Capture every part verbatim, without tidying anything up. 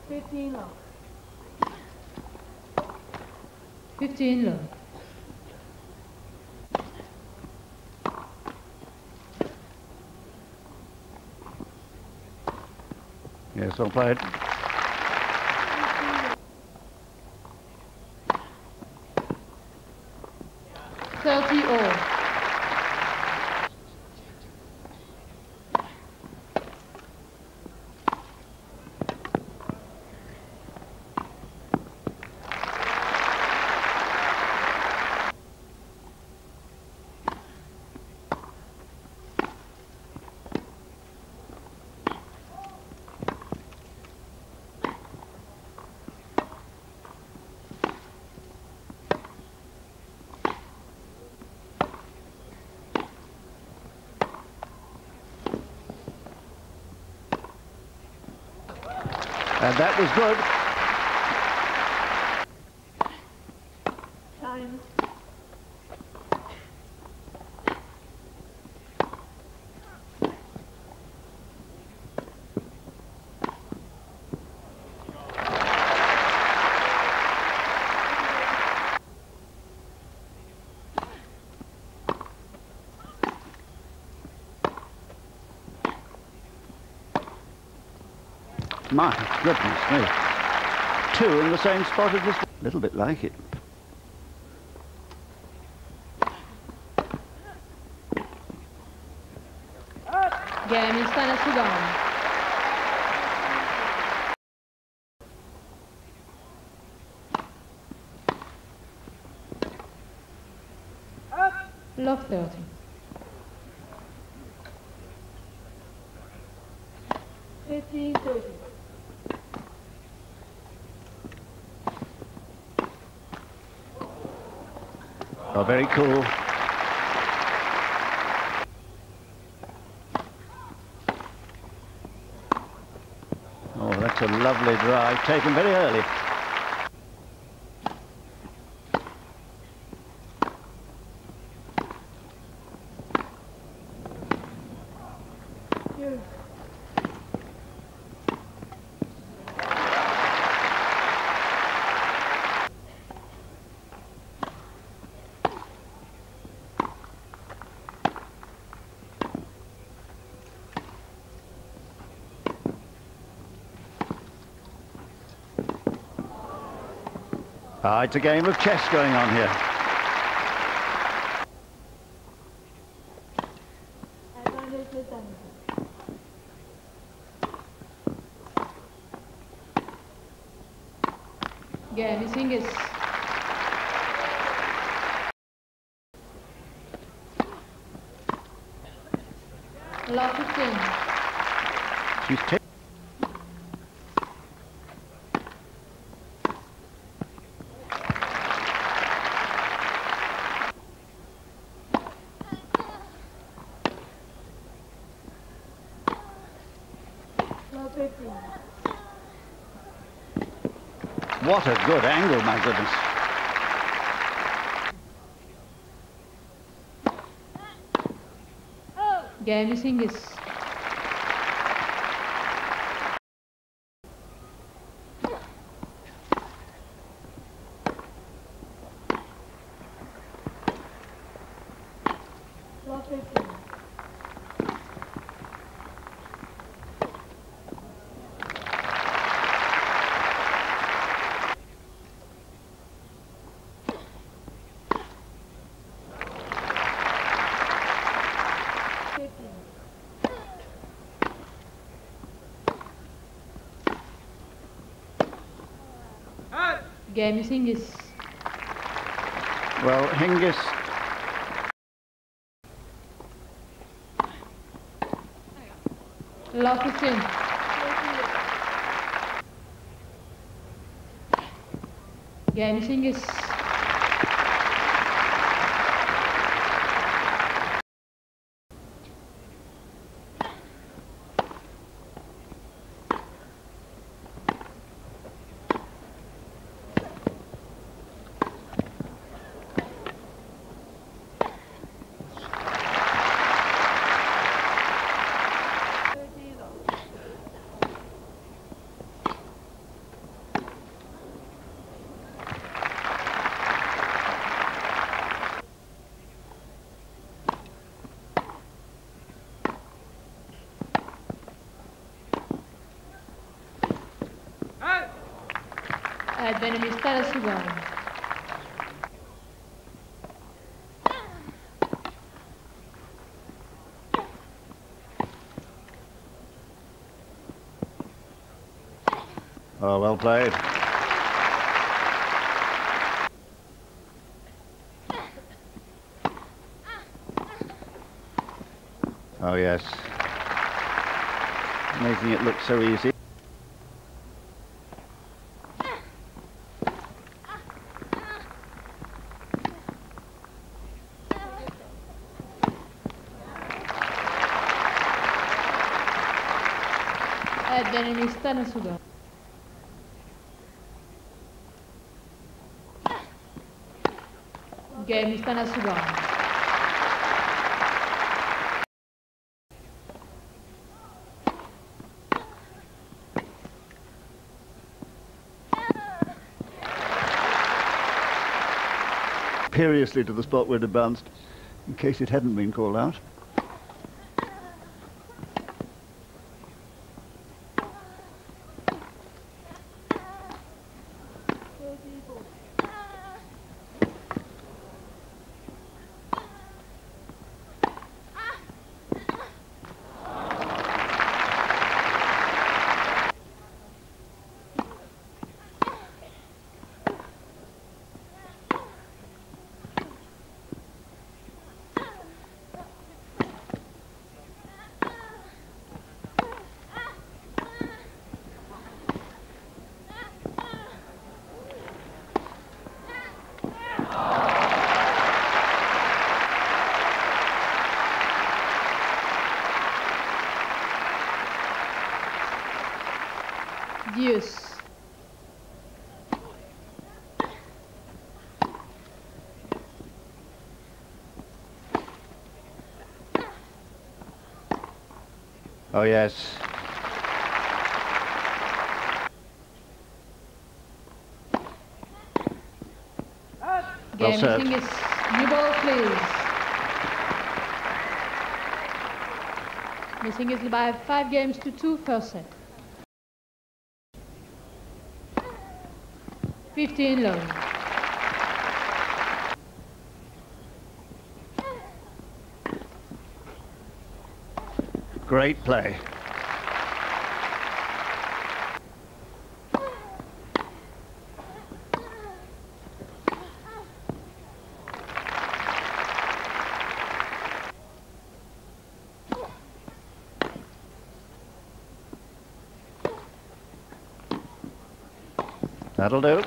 fifteen love. fifteen love. Yes, well played. thirty all. And that was good. Time. My goodness me. Two in the same spot as this. A little bit like it. Game is Tanasugarn. Love thirty. fifteen thirty. Oh, very cool. Oh, that's a lovely drive, taken very early. Here. Ah, it's a game of chess going on here. Advantage with them. Game is Hingis. Love fifteen. She's taken. Love fifteen. What a good angle, my goodness. Game is Hingis. Love fifteen. fifteen. Game is Hingis. Well, Hingis. Love fifteen. Game is Hingis. Advantage Tanasugarn. Oh, well played. Oh, yes. Making it look so easy. Advantage Tanasugarn. Game is Tanasugarn. Imperiously to the spot where it had bounced, in case it hadn't been called out. Deuce. Oh, yes. Game Well served. is Hingis. New ball, please. Missing is by five games to two, first set. fifteen low. Great play. That'll do.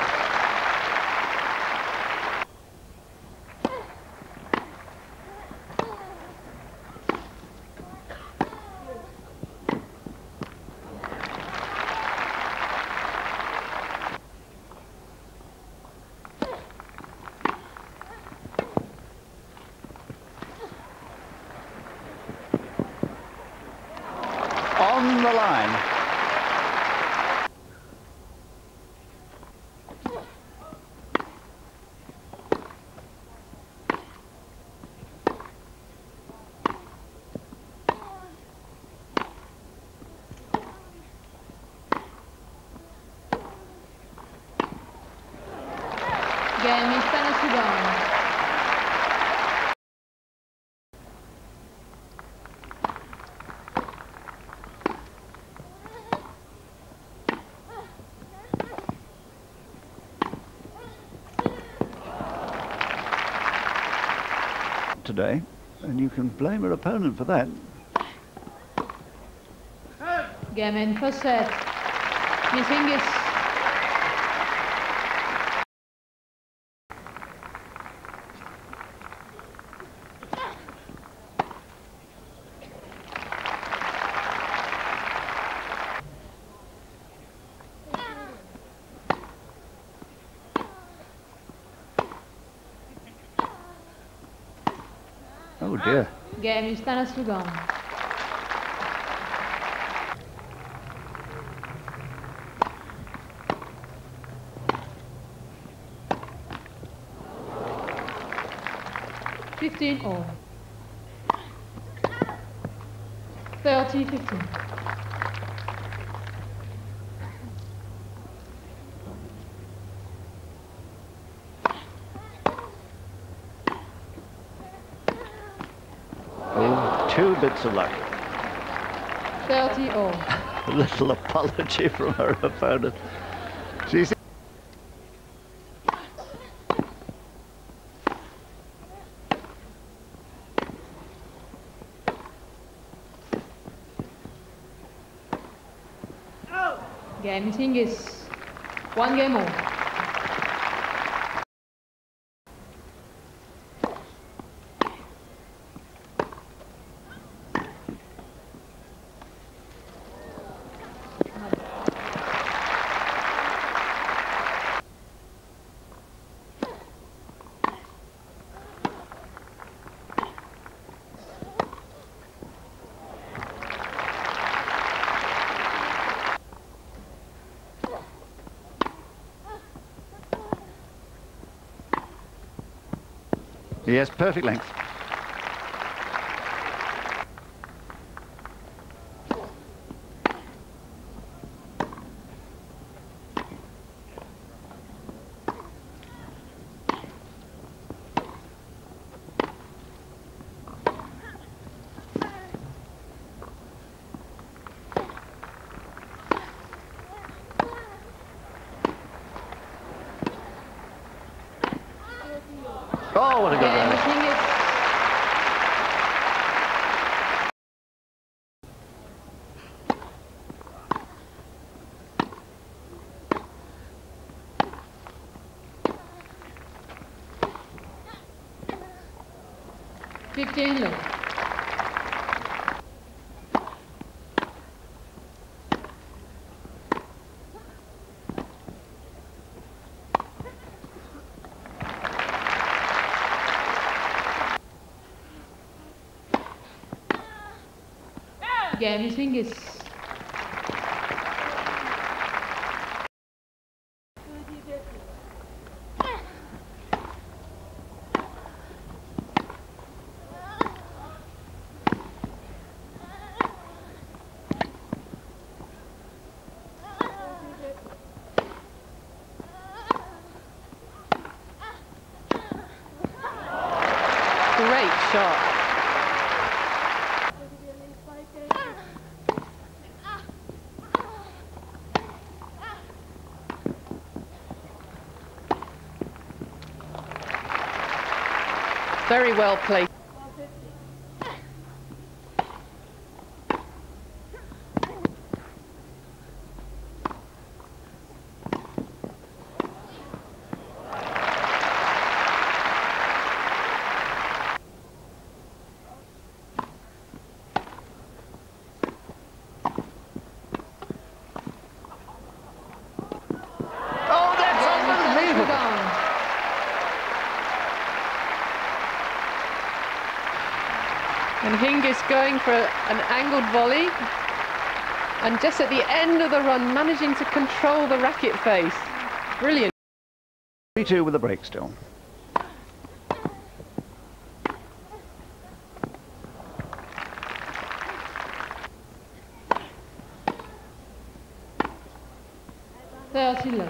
On the line. Game is Tanasugarn. Today, and you can blame her opponent for that. Game in first set. Miss Hingis. Oh dear. Game is Tanasugarn. fifteen all. thirty fifteen. Two bits of luck. thirty all. A little apology from her opponent. She's Game is Hingis. One game more. Yes, perfect length. Oh, what a good Game rally. is Hingis. Fifteen low. Game is Hingis. Great shot. Very well played. Oh, that's unbelievable. Tanasugarn. And Hingis going for an angled volley. And just at the end of the run, managing to control the racket face. Brilliant. three two with a break still. thirty low.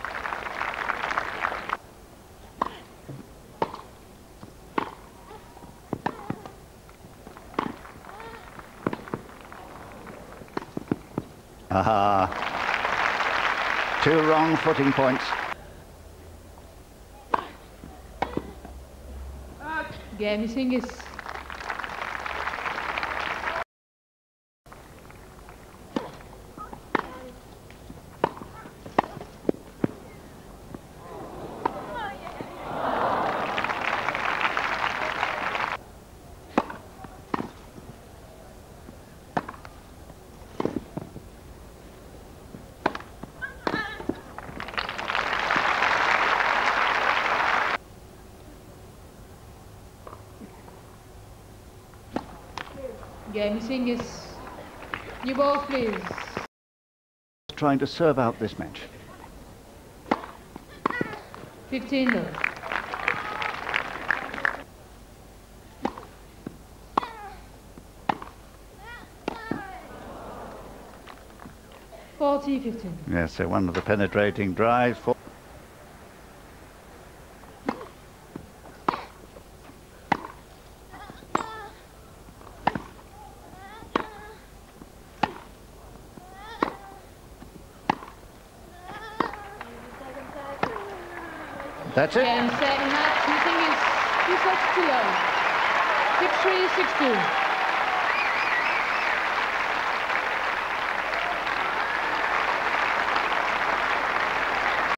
Aha. Two wrong footing points. Game is Hingis. Game is Hingis. New balls, please. Trying to serve out this match. fifteen low. forty fifteen. Yes, so one of the penetrating drives. For That's it. And second match, missing is two sets too low. six three, six two.